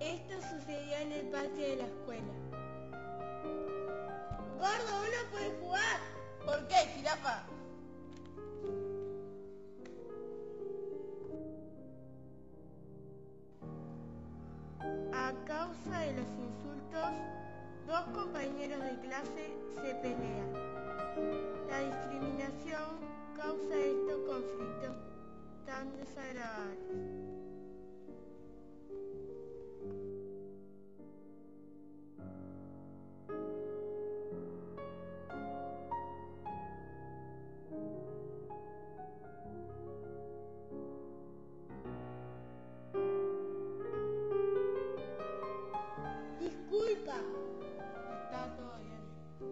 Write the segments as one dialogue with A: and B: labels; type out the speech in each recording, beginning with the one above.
A: Esto sucedió en el patio de la escuela. ¡Gordo, uno puede jugar!
B: ¿Por qué, jirafa?
A: A causa de los insultos, dos compañeros de clase se pelean. La discriminación causa estos conflictos tan desagradables. Disculpa.
B: Está todo bien.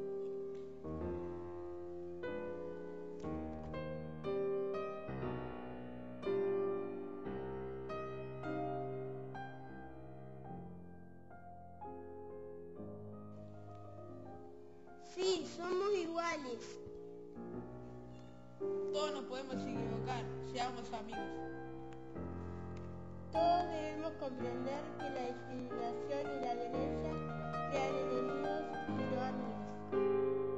A: Sí, somos iguales.
B: Todos nos podemos equivocar, seamos amigos.
A: Todos debemos comprender que la discriminación y la violencia crean enemigos y no amigos.